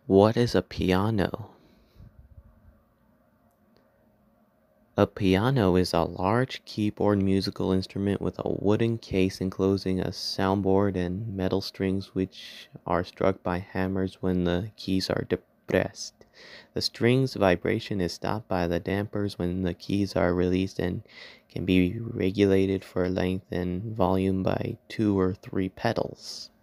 What is a piano? A piano is a large keyboard musical instrument with a wooden case enclosing a soundboard and metal strings which are struck by hammers when the keys are depressed. The string's vibration is stopped by the dampers when the keys are released and can be regulated for length and volume by 2 or 3 pedals.